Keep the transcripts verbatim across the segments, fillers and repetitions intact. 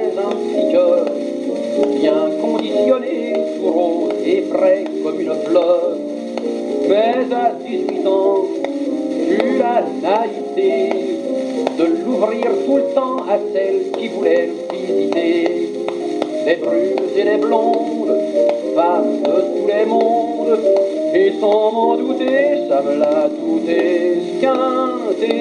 un petit cœur, bien conditionné, tout rose et frais comme une fleur. Mais à dix-huit ans, j'eus la naïveté de l'ouvrir tout le temps à celles qui voulaient le visiter. Des brunes et des blondes, femmes de tous les mondes, et sans m'en douter, ça me l'a tout esquinté.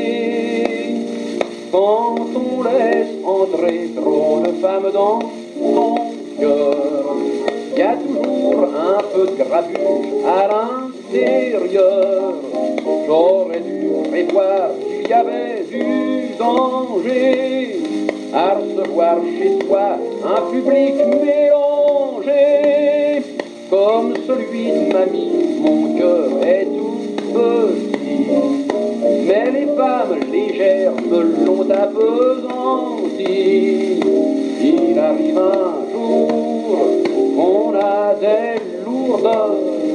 Quand on laisse entrer trop de femmes dans son cœur, il y a toujours un peu de grabuge à l'intérieur. J'aurais dû prévoir qu'il y avait du danger à recevoir chez toi un public mélangé. Comme celui de mamie, mon cœur est tout petit, mais les femmes légères me l'ont appesanti. Il arrive un jour qu'on a des lourdeurs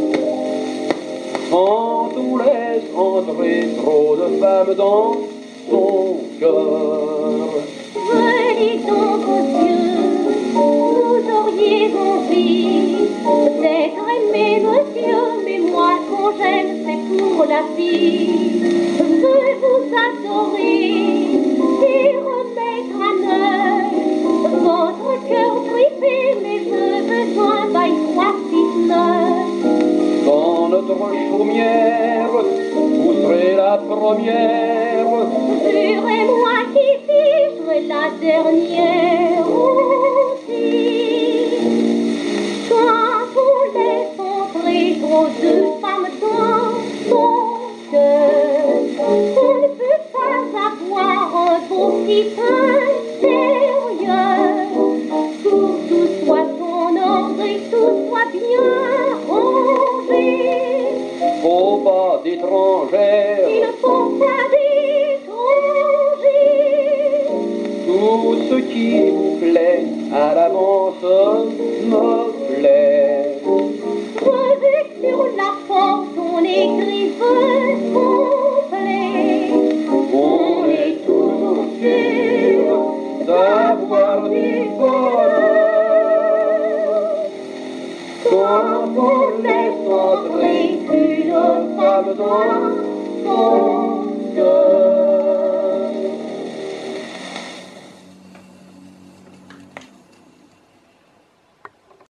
quand on laisse entrer trop de femmes dans son cœur. Venez donc aux yeux, vous auriez envie peut-être aimer monsieur, mais moi quand j'aime c'est pour la vie. Je veux vous adorer et remettre à neuf votre cœur brisé, mais j'ai besoin d'un roi neuf. Dans notre chaumière, vous serez la première. Jurez-moi qu'ici je serai la dernière aussi. Quand on laisse entrer trop de femmes dans son cœur, on ne peut pas avoir un beau petit intérieur. Pour tout soit en ordre et tout soit bien rangé. Faut pas d'étrangères, Il ne faut pas d'étrangers. tout ce qui vous plaît à l'avance me plaît. Creusez sur la porte, on écrive complet. On est toujours sûr d'avoir du bonheur quand on laisse entrer une femme dans son cœur.